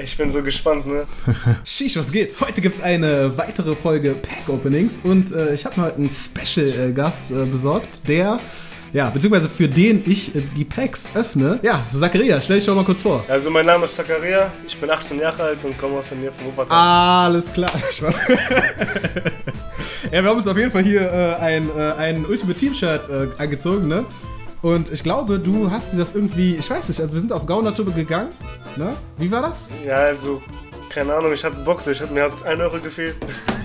Ich bin so gespannt, ne? Sheesh, was geht? Heute gibt es eine weitere Folge Pack-Openings und ich habe mal einen Special-Gast besorgt, der, ja, beziehungsweise für den ich die Packs öffne. Ja, Zakaria, stell dich doch mal kurz vor. Also mein Name ist Zakaria, ich bin 18 Jahre alt und komme aus der Nähe von Wuppertal. Alles klar, Spaß. Ja, wir haben uns auf jeden Fall hier ein Ultimate Team-Shirt angezogen, ne? Und ich glaube, du hast dir das irgendwie, ich weiß nicht, also wir sind auf Gaunertube gegangen, ne? Wie war das? Ja, also, keine Ahnung, ich hatte Boxer, mir hat 1 Euro gefehlt.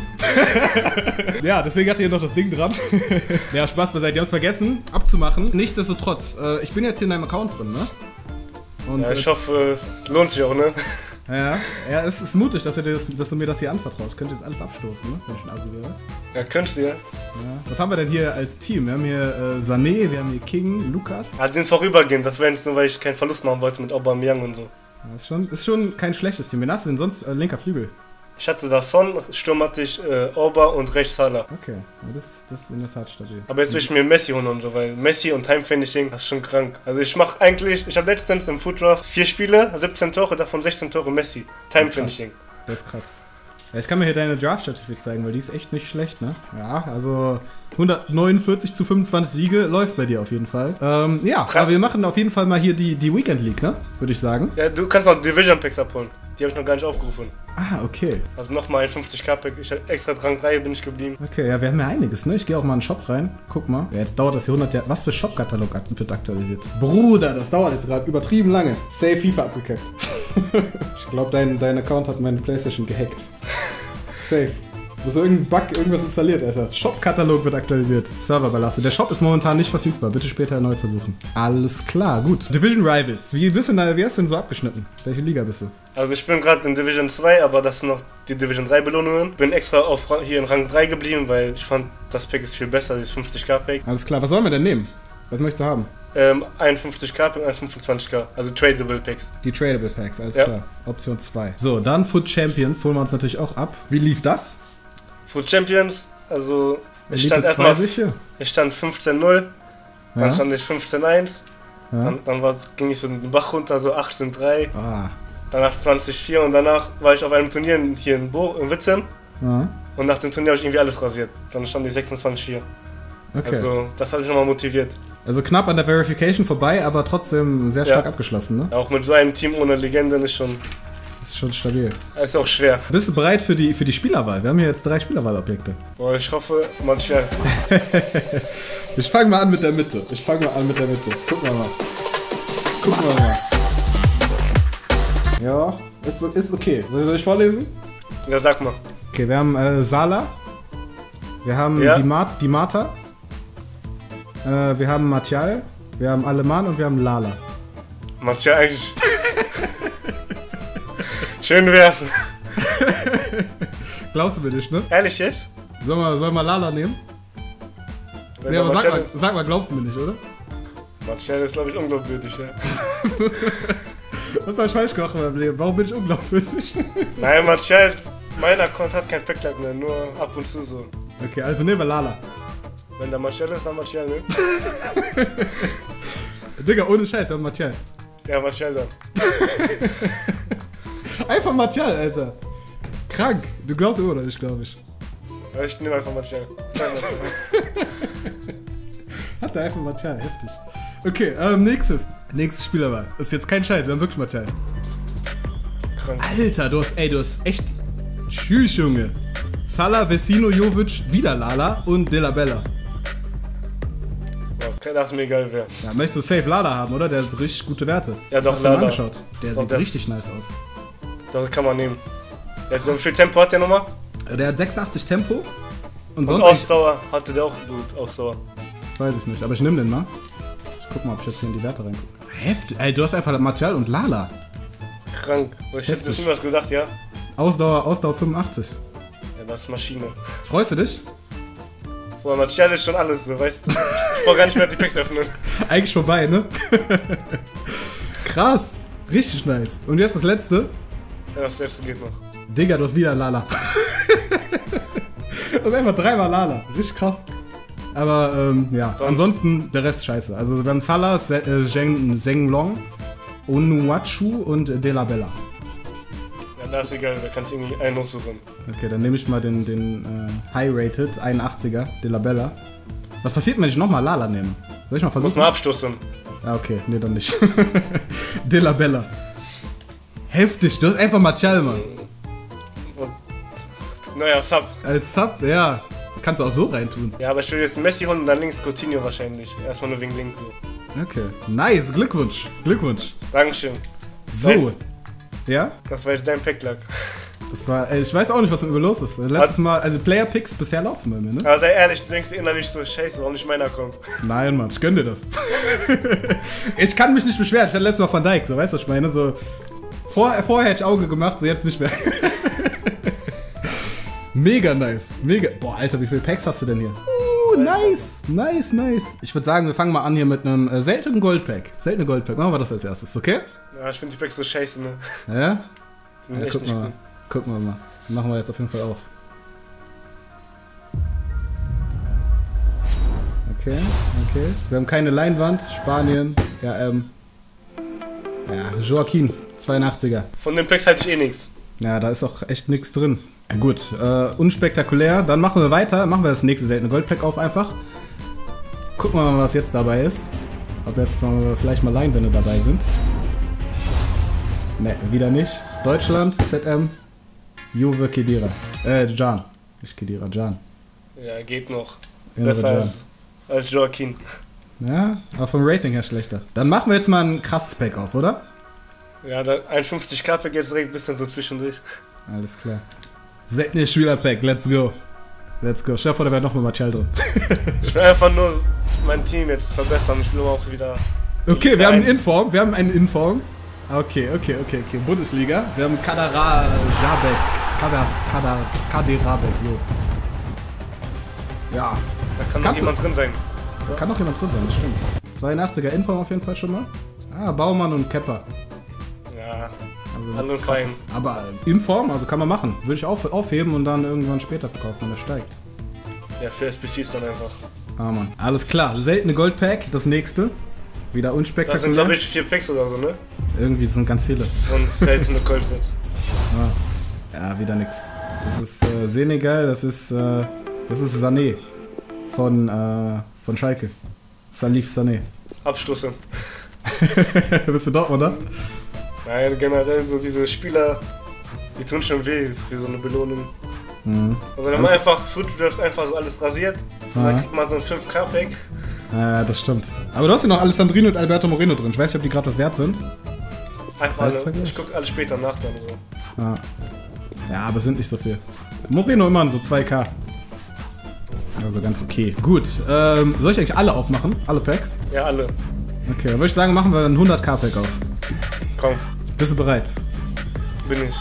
Ja, deswegen hat hier noch das Ding dran. Ja, Spaß beiseite, die haben es vergessen abzumachen. Nichtsdestotrotz, ich bin jetzt hier in deinem Account drin, ne? Und ja, ich hoffe, lohnt sich auch, ne? Ja, es ist mutig, dass du mir das hier anvertraust. Ich könnte jetzt alles abstoßen, ne? Wenn ich ein Asi wäre. Ja, könntest du ja. Was haben wir denn hier als Team? Wir haben hier Sané, wir haben hier King, Lukas. Ja, den vorübergehend, das wäre jetzt nur, weil ich keinen Verlust machen wollte mit Aubameyang und so. Ja, ist schon kein schlechtes Team. Wen hast du denn sonst? Linker Flügel. Ich hatte da Son, Sturm hatte ich Auba und rechts Salah. Okay, das ist in der Tat stabil. Aber jetzt will ich mir Messi holen und so, weil Messi und Time Finishing, das ist schon krank. Also ich habe letztens im Food Draft 4 Spiele, 17 Tore, davon 16 Tore Messi. Time Finishing. Das ist krass. Ja, ich kann mir hier deine Draft-Statistik zeigen, weil die ist echt nicht schlecht, ne? Ja, also 149 zu 25 Siege läuft bei dir auf jeden Fall. Ja, aber wir machen auf jeden Fall mal hier die Weekend League, ne? Würde ich sagen. Ja, du kannst noch Division Packs abholen. Die habe ich noch gar nicht aufgerufen. Ah, okay. Also nochmal ein 50k-Pack. Ich hab extra Rang 3 bin ich geblieben. Okay, ja, wir haben ja einiges, ne? Ich gehe auch mal in den Shop rein. Guck mal. Ja, jetzt dauert das hier 100 Jahre. Was für Shop-Katalog wird aktualisiert? Bruder, das dauert jetzt gerade übertrieben lange. Safe FIFA abgekackt. Ich glaube, dein Account hat meine Playstation gehackt. Safe. Da ist irgendein Bug, irgendwas installiert, Alter. Shop-Katalog wird aktualisiert. Server belastet. Der Shop ist momentan nicht verfügbar. Bitte später erneut versuchen. Alles klar, gut. Division Rivals. Wie hast du denn so abgeschnitten? Welche Liga bist du? Also ich bin gerade in Division 2, aber das sind noch die Division 3 Belohnungen. Bin extra hier in Rang 3 geblieben, weil ich fand, das Pack ist viel besser, das 50k-Pack. Alles klar, was sollen wir denn nehmen? Was möchtest du haben? Ein 50k und ein 25k, also Tradable Packs. Die Tradable Packs, alles klar. Option 2. So, dann Foot Champions holen wir uns natürlich auch ab. Wie lief das? Foot Champions, also ich stand 15-0, dann stand ich 15-1, dann ging ich so den Bach runter, so 18-3, danach 20-4 und danach war ich auf einem Turnier hier in Witzem und nach dem Turnier habe ich irgendwie alles rasiert. Dann stand ich 26-4. Okay. Also das hat mich nochmal motiviert. Also knapp an der Verification vorbei, aber trotzdem sehr stark abgeschlossen, ne? Auch mit so einem Team ohne Legenden ist schon stabil. Ist auch schwer. Bist du bereit für die Spielerwahl? Wir haben hier jetzt 3 Spielerwahlobjekte. Boah, ich hoffe, Martial. Ich fange mal an mit der Mitte. Gucken wir mal. Ja, ist okay. Soll ich vorlesen? Ja, sag mal. Okay, wir haben Salah. Wir haben die Mata. Wir haben Martial. Wir haben Alemann und wir haben Lala. Martial eigentlich... Schön wär's. Glaubst du mir nicht, ne? Ehrlich jetzt? Soll mal Lala nehmen? Nee, aber sag mal, glaubst du mir nicht, oder? Martial ist, glaube ich, unglaubwürdig, ja. Was habe ich falsch gemacht in meinem Leben? Warum bin ich unglaubwürdig? Nein, Martial, mein Account hat kein Packlag mehr, nur ab und zu so. Okay, also nehmen wir Lala. Wenn der Martial ist, dann Martial, ne? Digga, ohne Scheiß, wir haben Martial. Ja, Martial dann. Einfach Martial, Alter. Krank. Du glaubst immer noch nicht, glaube ich. Ja, ich nehme einfach Martial. Hat er einfach Martial, heftig. Okay, nächstes Spielerwahl. Das ist jetzt kein Scheiß, wir haben wirklich Martial. Krank. Alter, du hast echt... Tschüss, Junge. Salah, Vecino, Jovic, wieder Lala und De La Bella. Boah, das ist mir egal, wer. Ja, möchtest du safe Lala haben, oder? Der hat richtig gute Werte. Ja, doch, hast du Lala. mal angeschaut? Der sieht richtig nice aus. Das kann man nehmen. Wie viel Tempo hat der nochmal? Der hat 86 Tempo. Und sonst Ausdauer hatte der auch gut, Ausdauer. Das weiß ich nicht, aber ich nehme den mal. Ich guck mal, ob ich jetzt hier in die Werte reingucke. Heftig, ey, du hast einfach Martial und Lala. Krank. Ich hätte das niemals gedacht, ja. Ausdauer 85. Ja, das ist Maschine. Freust du dich? Boah, Martial ist schon alles, so, weißt du. Ich brauch gar nicht mehr die Packs öffnen. Eigentlich vorbei, ne? Krass. Richtig nice. Und jetzt das letzte? Ja, das letzte geht noch. Digga, du hast wieder Lala. Das ist einfach 3-mal Lala. Richtig krass. Aber, ja. Ansonsten der Rest scheiße. Also wir haben Salah, Zheng Long, Onuachu und De La Bella. Ja, das ist egal, da kannst du irgendwie einen aussuchen. Okay, dann nehme ich mal den High-Rated 81er, De La Bella. Was passiert, wenn ich nochmal Lala nehme? Soll ich mal versuchen? Muss mal abstoßen. Ah, okay, nee, dann nicht. De La Bella. Heftig, du hast einfach Martial, Mann. Naja, Sub. Als Sub, ja. Kannst du auch so reintun. Ja, aber ich will jetzt Messi holen und dann links Coutinho wahrscheinlich. Erstmal nur wegen links so. Okay, nice, Glückwunsch. Glückwunsch. Dankeschön. So. Ja? Das war jetzt dein Packlack. Das war, ich weiß auch nicht, was mit mir los ist. Letztes Mal, also Player-Picks bisher laufen bei mir, ne? Aber sei ehrlich, du denkst dir innerlich so, scheiße, warum nicht meiner kommt? Nein, Mann, ich gönn dir das. Ich kann mich nicht beschweren, ich hatte letztes Mal Van Dijk, so, weißt du, was ich meine? So, vorher hätte ich Auge gemacht, so jetzt nicht mehr. Mega nice, mega. Boah, Alter, wie viele Packs hast du denn hier? Nice, nice, nice. Ich würde sagen, wir fangen mal an hier mit einem seltenen Goldpack. Seltene Goldpack, machen wir das als erstes, okay? Ja, ich finde die Packs so scheiße, ne? Ja? Ja, gucken wir mal. Gucken wir mal. Machen wir jetzt auf jeden Fall auf. Okay, okay. Wir haben keine Leinwand. Spanien. Ja, Joaquin, 82er. Von den Packs halte ich eh nichts. Ja, da ist auch echt nichts drin. Ja, gut, unspektakulär. Dann machen wir weiter. Machen wir das nächste seltene Goldpack auf einfach. Gucken wir mal, was jetzt dabei ist. Ob jetzt vielleicht mal Leinwände dabei sind. Ne, wieder nicht. Deutschland, ZM, Juve, Khedira. Can. Nicht Khedira, Can. Ja, geht noch. Innere Besser als Joaquin. Ja, aber vom Rating her schlechter. Dann machen wir jetzt mal ein krasses Pack auf, oder? Ja, ein 50k-Pack jetzt direkt ein bisschen so zwischendurch. Alles klar. Seltene Spieler-Pack, let's go. Let's go. Stell dir vor, da wäre noch mal Martial drin. Ich will einfach nur mein Team jetzt verbessern. Ich will auch wieder... Okay, wir haben einen Inform. Wir haben einen Inform. Okay. Bundesliga. Wir haben Kaderabek, so. Ja. Da kann noch jemand drin sein. Da kann noch jemand drin sein, das stimmt. 82er Inform auf jeden Fall schon mal. Ah, Baumann und Kepper. Ja, also alle fein. Aber Inform, also kann man machen. Würde ich aufheben und dann irgendwann später verkaufen, wenn er steigt. Ja, für SBCs dann einfach. Ah, Mann. Alles klar. Seltene Goldpack, das nächste. Wieder unspektakulär. Das sind, glaube ich, 4 Packs oder so, ne? Irgendwie sind ganz viele. Und seltene Goldset. Ja, wieder nix. Das ist Senegal, das ist Sané von Schalke. Salif Sané. Abstoßen. Bist du Dortmunder? Nein, generell so diese Spieler, die tun schon weh für so eine Belohnung. Mhm. Also wenn man einfach Footdraft einfach so alles rasiert, und dann kriegt man so ein 5k-Pack. Ja, das stimmt. Aber du hast ja noch Alessandrino und Alberto Moreno drin. Ich weiß nicht, ob die gerade was wert sind. Einfach alle. Ich guck alles später nach dann so. Ja, aber sind nicht so viel. Moreno immer so 2k. Also ganz okay. Gut. Soll ich eigentlich alle aufmachen? Alle Packs? Ja, alle. Okay, dann würde ich sagen, machen wir einen 100k-Pack auf. Komm. Bist du bereit? Bin ich.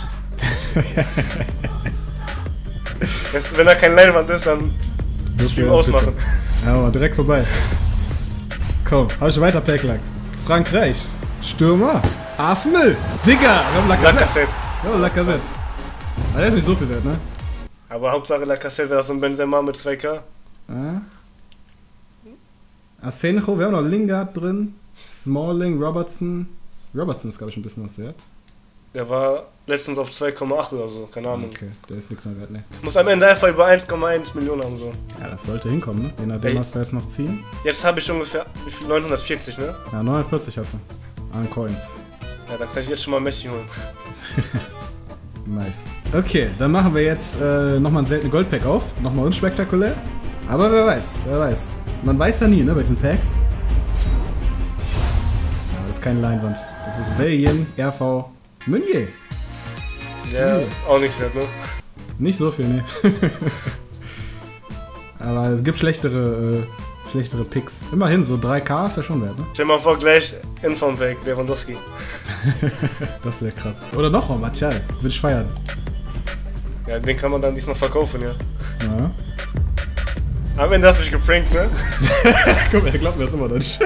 Wenn da kein Leinwand ist, dann Stream ausmachen. Bitte. Ja, aber direkt vorbei. Komm, hab ich weiter Packlack. Frankreich. Stürmer. Arsenal. Digga, wir haben Lacazette. Ja, Lacazette. Aber der ist nicht so viel wert, ne? Aber Hauptsache Lacazette wäre das so ein Benzema mit 2k. Asenjo, wir haben noch Lingard drin. Smalling, Robertson. Robertson ist, glaube ich, ein bisschen was wert. Der war letztens auf 2,8 oder so, keine Ahnung. Okay, der ist nichts mehr wert, ne? Muss am Ende einfach über 1,1 Millionen haben, so. Ja, das sollte hinkommen, ne? Je nachdem, was wir jetzt noch ziehen. Jetzt habe ich ungefähr 940, ne? Ja, 49 hast du. An Coins. Ja, dann kann ich jetzt schon mal Messi holen. Nice. Okay, dann machen wir jetzt nochmal einen seltenen Goldpack auf. Nochmal unspektakulär. Aber wer weiß. Man weiß ja nie, ne, bei diesen Packs. Ja, das ist keine Leinwand. Das ist Belgien, RV, Meunier. Ja, ist auch nichts wert, ne? Nicht so viel, ne. Aber es gibt schlechtere Picks. Immerhin, so 3k ist ja schon wert, ne? Stell mal vor, gleich Inform-Pack, Lewandowski. Das wäre krass. Oder noch mal, Martial. Würde ich feiern. Ja, den kann man dann diesmal verkaufen, ja. Ja. Am Ende hast du mich geprankt, ne? Guck mal, er glaubt mir das immer nicht.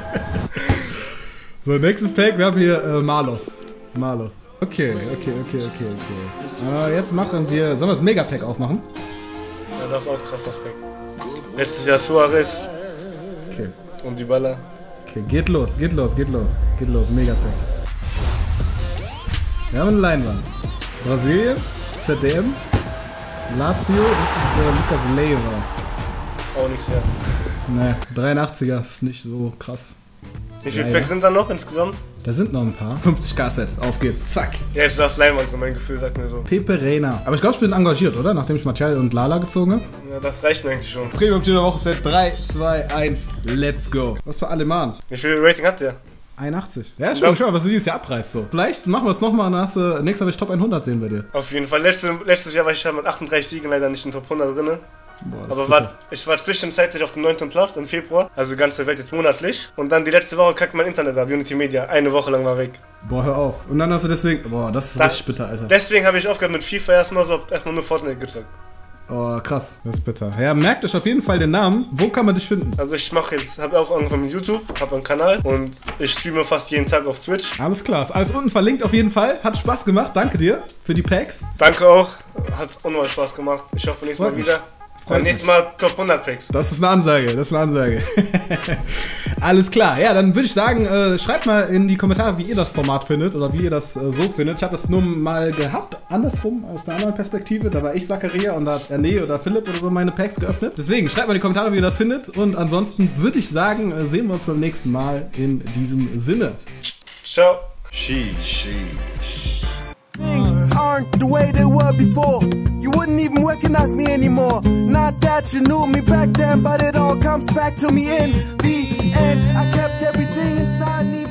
So, nächstes Pack, wir haben hier Marlos. Okay. Jetzt machen wir... Sollen wir das Megapack aufmachen? Ja, das ist auch krass, das Pack. Letztes Jahr Suarez. Okay. Und Dybala. Okay, geht los, Megapack. Wir haben eine Leinwand. Brasilien, ZDM, Lazio, das ist Lucas Leiva. Auch nichts mehr. Ne, 83er ist nicht so krass. Wie viele Packs sind da noch insgesamt? Da sind noch ein paar. 50k Set, auf geht's, zack. Ja, jetzt sagst Leinwand, so mein Gefühl sagt mir so. Pepe Reina. Aber ich glaube, ich bin engagiert, oder? Nachdem ich Martial und Lala gezogen habe. Ja, das reicht mir eigentlich schon. Premium Team der Woche Set 3, 2, 1, let's go. Was für Aleman? Wie viel Rating hat der? 81. Ja, schon mal, was du dieses Jahr abreißt so. Vielleicht machen wir es nochmal und dann hast du nächstes Mal will ich Top 100 sehen bei dir. Auf jeden Fall. Letztes Jahr war ich ja mit 38 Siegen leider nicht in Top 100 drin. Boah, aber ich war zwischenzeitlich auf dem 9. Platz im Februar, also ganze Welt jetzt monatlich. Und dann die letzte Woche kackt mein Internet ab, Unity Media. Eine Woche lang war weg. Boah, hör auf. Und dann hast du deswegen... Boah, das ist richtig bitter, Alter. Deswegen habe ich aufgehört mit FIFA erstmal nur Fortnite gezockt. Oh, krass. Das ist bitter. Ja, merkt euch auf jeden Fall den Namen. Wo kann man dich finden? Also ich habe auch angefangen mit YouTube, habe einen Kanal und ich streame fast jeden Tag auf Twitch. Alles klar, ist alles unten verlinkt auf jeden Fall. Hat Spaß gemacht, danke dir für die Packs. Danke auch, hat unnormal Spaß gemacht. Ich hoffe nächstes Mal wieder. Nächstes Mal Top 100 Packs. Das ist eine Ansage, das ist eine Ansage. Alles klar, ja, dann würde ich sagen, schreibt mal in die Kommentare, wie ihr das Format findet oder wie ihr das so findet. Ich habe das nur mal gehabt, andersrum, aus einer anderen Perspektive. Da war ich Zakaria und da hat Erne oder Philipp oder so meine Packs geöffnet. Deswegen, schreibt mal in die Kommentare, wie ihr das findet. Und ansonsten würde ich sagen, sehen wir uns beim nächsten Mal in diesem Sinne. Ciao. Things aren't the way they were before. You wouldn't even recognize me anymore. Not that you knew me back then, but it all comes back to me in the end. I kept everything inside me.